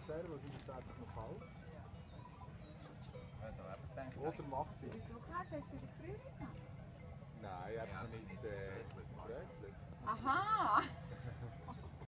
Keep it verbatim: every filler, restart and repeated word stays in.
der, was ist jetzt einfach noch kalt? Ja, da habe ich gedacht. Oder macht sie? Wieso kalt? Hast du die gefriert? Nein, einfach nicht äh, gerötelt. Aha!